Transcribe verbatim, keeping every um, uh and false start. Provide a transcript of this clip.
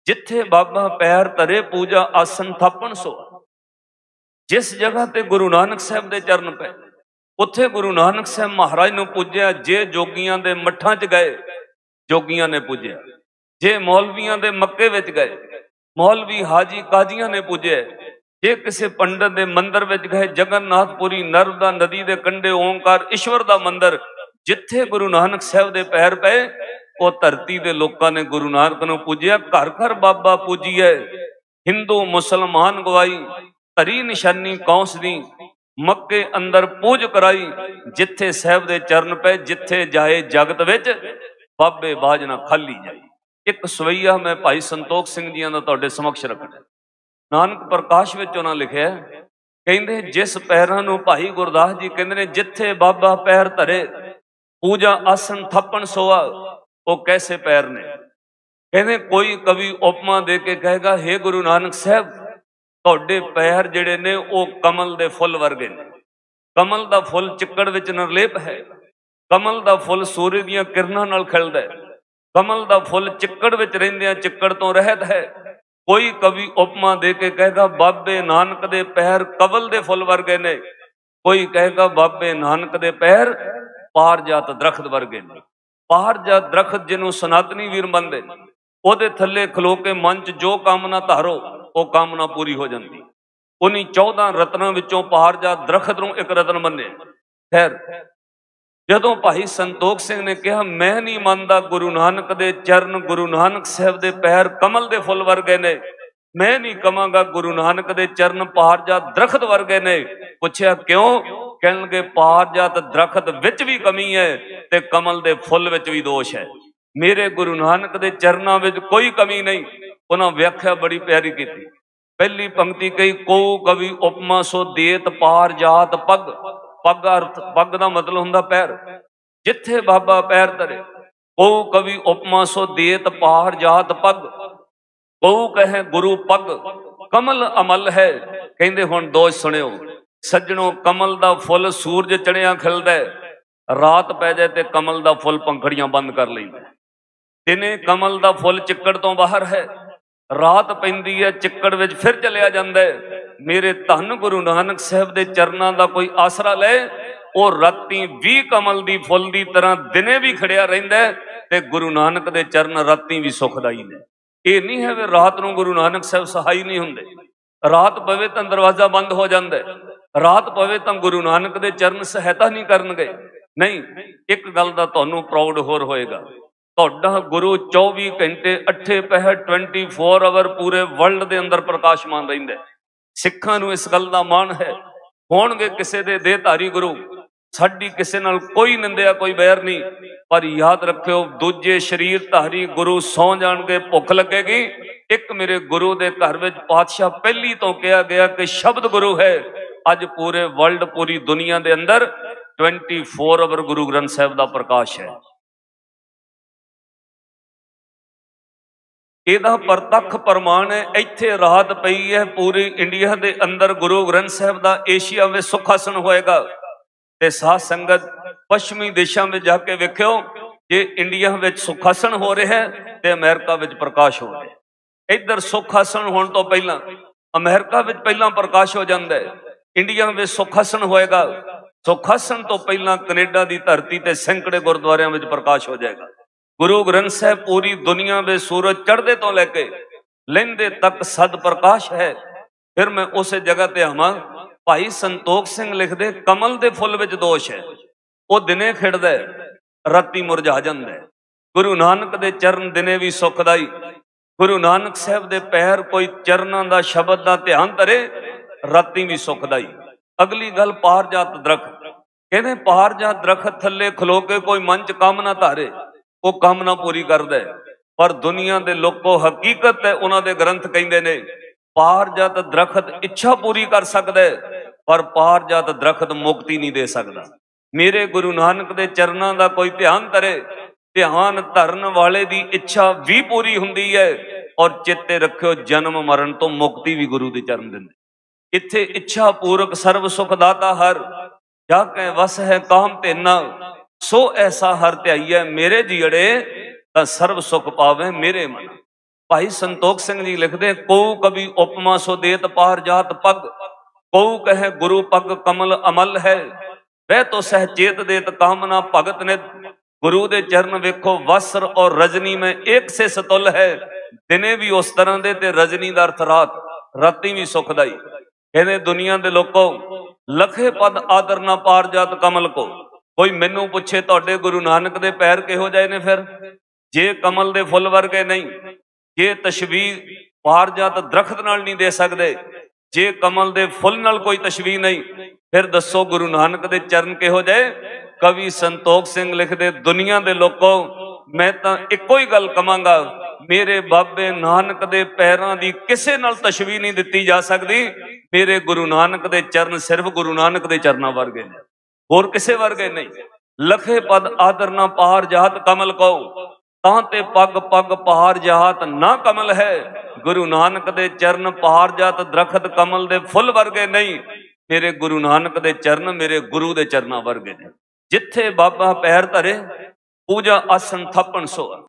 जिथे बाबा पैर धरे पूजा आसन थापण सोआ। जिस जगह ते गुरु नानक साहब दे चरण पे उत्थे गुरु नानक साहब महाराज नूं पूज्या। जे जोगियां दे मठां च गए जोगियां ने पूज्या, जे मौलवियां दे मक्के विच गए मौलवी हाजी काजियां ने पूजे, जे किसी पंडित दे मंदिर विच गए जगन्नाथपुरी नर्मदा नदी दे कंढे ओंकार ईश्वर दा मंदिर, जिथे गुरु नानक साहब दे पैर पे वो धरती दे लोकां ने गुरु नानक नूं पूजिया। घर घर बाबा पूजिए, हिंदू मुसलमान गवाई धरी निशानी कौंस दी, मक्के अंदर पूज कराई। जिथे साहब दे चरण पे जिथे जाए जगत विच बाबे बाज ना खाली जाए। एक सवैया मैं भाई संतोख सिंह जी का तुहाडे समक्ष रखना। नानक प्रकाश विच उन्हां लिखिया, कहंदे जिस पैरां नूं भाई गुरदास जी कहंदे ने जिथे बाबा पैर धरे पूजा आसन थापण सोआ, वो कैसे पैर ने? कहंदे कोई कवि उपमा दे के कहेगा, हे गुरु नानक साहब तुहाडे पैर जिहड़े ने वो कमल दे फुल वर्गे ने। कमल दा फुल चिक्कड़ विच निर्लेप है, कमल दा फुल सूर्य दीयां किरणां नाल खिलदा है, कमल दा फुल चिक्कड़ विच रहिंदियां चिक्कड़ तो रहत है। कोई कवि उपमा दे के कहेगा बाबे नानक दे पैर कवल दे फुल वर्गे ने, कोई कहेगा बाबे नानक दे पैर पारजात दरखत वर्गे ने। पारजात दरखत जिन्हों सनातनी वीर मनदे ओदे थल्ले खलो के मन च जो कामना धारो वो कामना पूरी हो जाती। उन्हीं चौदह रत्नों विचों पारजात दरखत नूं एक रतन मन्ने। खैर जदों भाई संतोख सिंह ने कहा मैं नहीं मानता गुरु नानक दे चरण गुरु नानक साहब दे पैर कमल दे फुल वर्गे ने, मैं नहीं कहांगा गुरु नानक दे चरण पारजात दरखत वर्गे ने। पूछया क्यों? कहणगे पारजात दरखत विच भी कमी है ते कमल दे फुल विच भी दोष है। मेरे गुरु नानक दे चरणां विच कोई कमी नहीं। उन्हां व्याख्या बड़ी प्यारी की। पहली पंक्ति कही को कवि उपमा सो देत पारजात पग। पग अर्थ पग का मतलब हुंदा पैर। जिथे बाबा पैर धरे को कवि उपमा सो देत पारजात पग। को कहे गुरु पग कमल अमल है। कहंदे हुण दोष सुनियो सज्जणों, कमल दा फुल सूरज चढ़िया खिलदा है, रात पै जाए ते कमल दा फुल पंखड़ियां बंद कर लैंदा। दिने कमल दा फुल चिक्कड़ तो बाहर है, रात पैंदी है चिक्कड़ विच फिर चलिया जांदा है। मेरे धन गुरु नानक साहब दे चरनां दा कोई आसरा ले, वो राती भी कमल दी फुल दी तरह दिने भी खड़िया रहिंदा है ते गुरु नानक दे चरण राती भी सुखदाई ने। ये नहीं है वे रात नूं गुरु नानक साहब सहाई नहीं हुंदे, रात पवे तां दरवाजा बंद हो जांदा है, रात पवे तां गुरु नानक दे चरण सहायता नहीं करनगे। नहीं, एक गल दा तुहानूं प्राउड होर होएगा, तुहाडा गुरु चौबी घंटे अठे पहर ट्वेंटी फोर आवर पूरे वर्ल्ड दे अंदर प्रकाशमान रहिंदा है। सिखां नूं इस गल दा माण है। होणगे किसे दे देहधारी गुरु, साडी किसे नाल कोई निंदिया कोई बैर नहीं, पर याद रखियो दूजे शरीर धारी गुरु सौ जाणगे भुख लगेगी। एक मेरे गुरु दे घर विच पातशाह पहली तो कहा गया कि शब्द गुरु है। अज पूरे वर्ल्ड पूरी दुनिया दे अंदर twenty four our Guru Granth साहब दा प्रकाश है। ਇਹਦਾ ਪ੍ਰਤੱਖ ਪ੍ਰਮਾਣ ਹੈ। ਇੱਥੇ ਰਾਤ ਪਈ ਹੈ ਪੂਰੀ ਇੰਡੀਆ ਦੇ ਅੰਦਰ ਗੁਰੂ ਗ੍ਰੰਥ ਸਾਹਿਬ ਦਾ ਏਸ਼ੀਆ ਵਿੱਚ ਸੁਖਾਸਨ ਹੋਏਗਾ ਤੇ ਸਾਧ ਸੰਗਤ ਪੱਛਮੀ ਦੇਸ਼ਾਂ ਵਿੱਚ ਜਾ ਕੇ ਵੇਖਿਓ ਜੇ ਇੰਡੀਆ ਵਿੱਚ ਸੁਖਾਸਨ ਹੋ ਰਿਹਾ ਹੈ ਤੇ ਅਮਰੀਕਾ ਵਿੱਚ ਪ੍ਰਕਾਸ਼ ਹੋ ਰਿਹਾ। ਇੱਧਰ ਸੁਖਾਸਨ ਹੋਣ ਤੋਂ ਪਹਿਲਾਂ ਅਮਰੀਕਾ ਵਿੱਚ ਪਹਿਲਾਂ ਪ੍ਰਕਾਸ਼ ਹੋ ਜਾਂਦਾ ਹੈ, ਇੰਡੀਆ ਵਿੱਚ ਸੁਖਾਸਨ ਹੋਏਗਾ। ਸੁਖਾਸਨ ਤੋਂ ਪਹਿਲਾਂ ਕੈਨੇਡਾ ਦੀ ਧਰਤੀ ਤੇ ਸੈਂਕੜੇ ਗੁਰਦੁਆਰਿਆਂ ਵਿੱਚ ਪ੍ਰਕਾਸ਼ ਹੋ ਜਾਏਗਾ। गुरु ग्रंथ साहब पूरी दुनिया में सूरज चढ़ते तो लेके लेंदे तक सद प्रकाश है। फिर मैं उस जगह ते आवां, भाई संतोख सिंह लिखदे कमल दे फुल विच दोष है, वो दिने खिड़दा है राती मुरझा जांदा है। गुरु नानक दे चरण दिने भी सुखदाई, गुरु नानक साहब दे पैर कोई चरणां दा शब्द दा ध्यान धरे राती भी सुखदाई। अगली गल पारजात दरखत, कहने पारजात दरखत थल्ले खलो के कोई मन च कामना धारे वो कामना पूरी करदा है। पर दुनिया दे लोगों हकीकत है उन्हां दे ग्रंथ कहिंदे ने पारजात दरखत इच्छा पूरी कर सकदा है पर पारजात दरखत मुक्ति नहीं दे सकदा। मेरे गुरु नानक दे चरणां दा कोई ध्यान धरे, ध्यान धरन वाले दी इच्छा भी पूरी हुंदी है। और चेते रखियो जन्म मरण तो मुक्ति भी गुरु दे चरण दिंदे। इत्थे इच्छा पूर्वक सर्व सुख दाता हर जाके वस है काम तेना, सो ऐसा हर ध्याईए मेरे जीड़े तां सर्व सुख पावे मेरे मन। भाई संतोख सिंह जी लिखते, कोऊ कभी उपमा सो देत पार जात पग, कोऊ कहे गुरु पग कमल अमल है, वह तो सहचेत देत कामना भगत ने। गुरु दे चरण वेखो वस्त्र और रजनी में एक से सतुल है, दिने भी उस तरह दे ते रजनी दा अर्थ रात, राती भी सुखदाई। कहते दुनिया दे लोगों लखे पद आदर ना पार जात कमल को। कोई मैनू पूछे तुहाडे गुरु नानक दे पैर किहो जाए ने, फिर जे कमल दे फुल वर्गे नहीं, जे तशबीह पार जात दरख्त नाल नहीं दे सकते, जे कमल दे फुल नाल कोई तशबीह नहीं, फिर दसो गुरु नानक दे चरण किहो जाए। कवि संतोख सिंह लिखते, दुनिया दे लोगों मैं तां इक्को ही गल कहांगा, मेरे बाबे नानक दे पैरां दी किसे नाल तशबीह नहीं दिती जा सकती। मेरे गुरु नानक दे चरण सिर्फ गुरु नानक दे चरनां वर्गे ने, होर किसे वर्गे नहीं। लखे पद आदर ना पार जात कमल को, तां ते पग पग पहाड़ जात ना कमल है। गुरु नानक दे चरण पहाड़ जात दरखत कमल दे फुल वर्गे नहीं। मेरे गुरु नानक दे चरण मेरे गुरु दे चरना वर्गे ने। जिथे बाबा पैर धरे पूजा आसन थपन सोआ।